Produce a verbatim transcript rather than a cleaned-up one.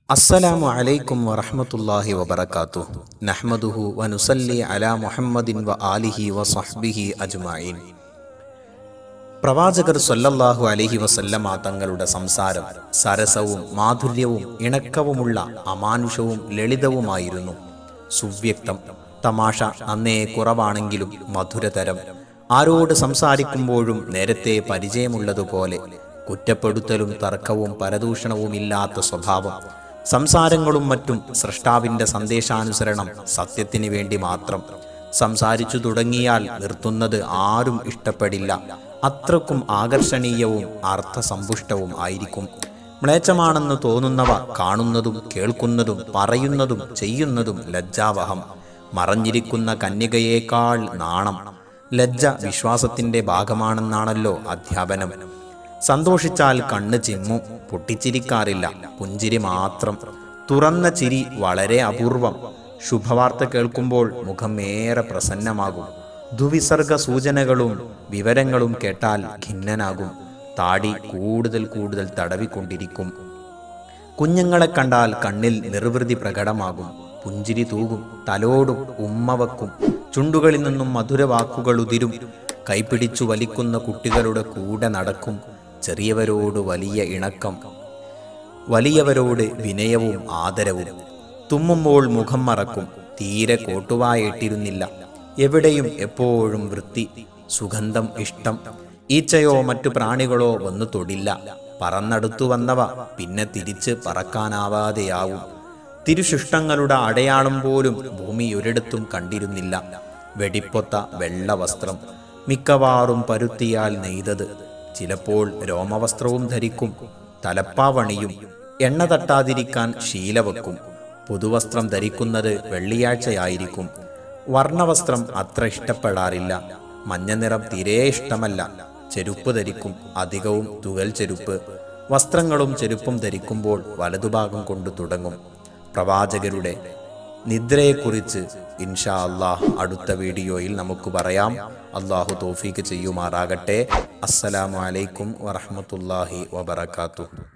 അസ്സലാമു അലൈക്കും വറഹ്മത്തുള്ളാഹി വബറകാതുഹു. നഹ്മദുഹു വനുസല്ലി അലാ മുഹമ്മദിൻ വ ആലിഹി വസഹ്ബിഹി അജ്മഈൻ. പ്രവാചകർ സ്വല്ലല്ലാഹു അലൈഹി വസല്ലമ തങ്ങളുടെ സംസാരം സരസവും മാധുര്യവും ഇണക്കവുമുള്ള അമാനുഷവും ലളിതവുമായിരുന്നു. സുവ്യക്തം, തമാശ നന്നേ കുറവാണെങ്കിലും മധുരതരം. ആരോട് സംസാരിക്കുമ്പോഴും നേരത്തെ പരിചയമുള്ളതുപോലെ കുറ്റപ്പെടുത്തലും തർക്കവും പരദൂഷണവുമില്ലാത്ത സ്വഭാവം. സംസാരങ്ങളും മറ്റും സൃഷ്ടാവിൻ്റെ സന്ദേശാനുസരണം, സത്യത്തിന് വേണ്ടി മാത്രം. സംസാരിച്ചു തുടങ്ങിയാൽ നിർത്തുന്നത് ആരും ഇഷ്ടപ്പെടില്ല. അത്രക്കും ആകർഷണീയവും അർത്ഥസമ്പുഷ്ടവും ആയിരിക്കും. മ്ലേച്ഛമാണെന്ന് തോന്നുന്നവ കാണുന്നതും കേൾക്കുന്നതും പറയുന്നതും ചെയ്യുന്നതും ലജ്ജാവഹം. മറഞ്ഞിരിക്കുന്ന കന്യകയേക്കാൾ നാണം. ലജ്ജ വിശ്വാസത്തിൻ്റെ ഭാഗമാണെന്നാണല്ലോ അധ്യാപനം. സന്തോഷിച്ചാൽ കണ്ണ് ചിമ്മും, പൊട്ടിച്ചിരിക്കാറില്ല, പുഞ്ചിരി മാത്രം. തുറന്ന ചിരി വളരെ അപൂർവം. ശുഭവാർത്ത കേൾക്കുമ്പോൾ മുഖം ഏറെ പ്രസന്നമാകും. ദുവിസർഗ സൂചനകളും വിവരങ്ങളും കേട്ടാൽ ഖിന്നനാകും. താടി കൂടുതൽ കൂടുതൽ തടവിക്കൊണ്ടിരിക്കും. കുഞ്ഞുങ്ങളെ കണ്ടാൽ കണ്ണിൽ നിർവൃതി പ്രകടമാകും. പുഞ്ചിരി തൂകും, തലോടും, ഉമ്മവക്കും. ചുണ്ടുകളിൽ നിന്നും മധുരവാക്കുകൾ ഉതിരും. കൈപിടിച്ചു വലിക്കുന്ന കുട്ടികളുടെ കൂടെ നടക്കും. ചെറിയവരോട് വലിയ ഇണക്കം, വലിയവരോട് വിനയവും ആദരവും. തുമ്മുമ്പോൾ മുഖം മറക്കും. തീരെ കോട്ടുവായിട്ടിരുന്നില്ല. എവിടെയും എപ്പോഴും വൃത്തി, സുഗന്ധം ഇഷ്ടം. ഈച്ചയോ മറ്റു പ്രാണികളോ വന്നു തൊടില്ല. പറന്നടുത്തു വന്നവ പിന്നെ തിരിച്ച് പറക്കാനാവാതെയാവും. തിരുശിഷ്ടങ്ങളുടെ അടയാളം പോലും ഭൂമി ഒരിടത്തും കണ്ടിരുന്നില്ല. വെടിപ്പൊത്ത വെള്ള വസ്ത്രം, മിക്കവാറും പരുത്തിയാൽ നെയ്തത്. ചിലപ്പോൾ രോമവസ്ത്രവും ധരിക്കും. തലപ്പാവണിയും. എണ്ണ തട്ടാതിരിക്കാൻ ശീലവെക്കും. പുതുവസ്ത്രം ധരിക്കുന്നത് വെള്ളിയാഴ്ചയായിരിക്കും. വർണ്ണവസ്ത്രം അത്ര ഇഷ്ടപ്പെടാറില്ല. മഞ്ഞനിറം തീരെ ഇഷ്ടമല്ല. ചെരുപ്പ് ധരിക്കും, അധികവും തുകൽ ചെരുപ്പ്. വസ്ത്രങ്ങളും ചെരുപ്പും ധരിക്കുമ്പോൾ വലതുഭാഗം കൊണ്ട് തുടങ്ങും. പ്രവാചകരുടെ നിദ്രയെക്കുറിച്ച് ഇൻഷാ അല്ലാഹ് അടുത്ത വീഡിയോയിൽ നമുക്ക് പറയാം. അല്ലാഹു തൗഫീഖ് ചെയ്യുമാറാകട്ടെ. അസ്സലാമു അലൈക്കും വറഹ്മത്തുള്ളാഹി വബറകാതുഹു.